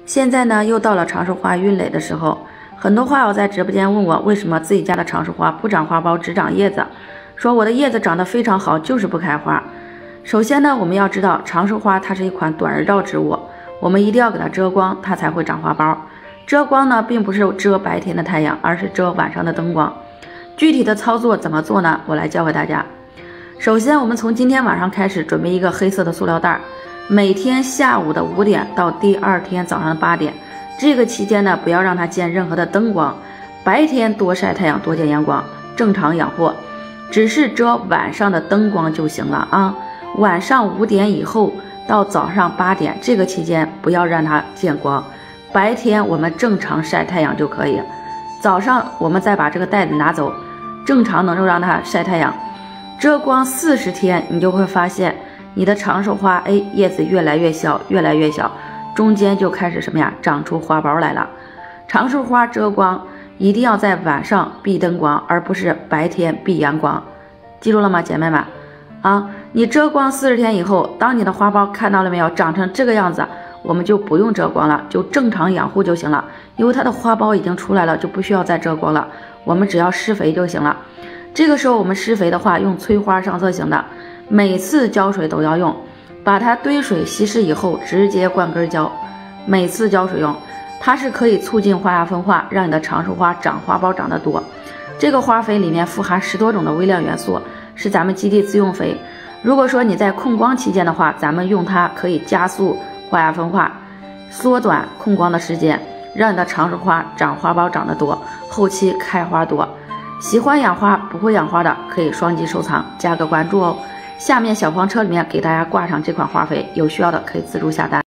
现在呢，又到了长寿花孕蕾的时候，很多花友在直播间问我，为什么自己家的长寿花不长花苞，只长叶子？说我的叶子长得非常好，就是不开花。首先呢，我们要知道长寿花它是一款短日照植物，我们一定要给它遮光，它才会长花苞。遮光呢，并不是遮白天的太阳，而是遮晚上的灯光。具体的操作怎么做呢？我来教给大家。首先，我们从今天晚上开始准备一个黑色的塑料袋，每天下午的5点到第二天早上的8点，这个期间呢，不要让它见任何的灯光，白天多晒太阳，多见阳光，正常养活，只是遮晚上的灯光就行了啊。晚上5点以后到早上8点这个期间，不要让它见光，白天我们正常晒太阳就可以。早上我们再把这个袋子拿走，正常能够让它晒太阳，遮光40天，你就会发现你的长寿花，叶子越来越小，越来越小，中间就开始什么呀，长出花苞来了。长寿花遮光一定要在晚上避灯光，而不是白天避阳光，记住了吗，姐妹们？啊，你遮光40天以后，当你的花苞看到了没有，长成这个样子，我们就不用遮光了，就正常养护就行了，因为它的花苞已经出来了，就不需要再遮光了，我们只要施肥就行了。这个时候我们施肥的话，用催花上色型的，每次浇水都要用，把它堆水稀释以后直接灌根浇，每次浇水用，它是可以促进花芽分化，让你的长寿花长花苞长得多。这个花肥里面富含10多种的微量元素，是咱们基地自用肥。如果说你在控光期间的话，咱们用它可以加速花芽分化，缩短控光的时间，让你的长寿花长花苞长得多，后期开花多。喜欢养花不会养花的可以双击收藏，加个关注哦。下面小黄车里面给大家挂上这款花肥，有需要的可以自助下单。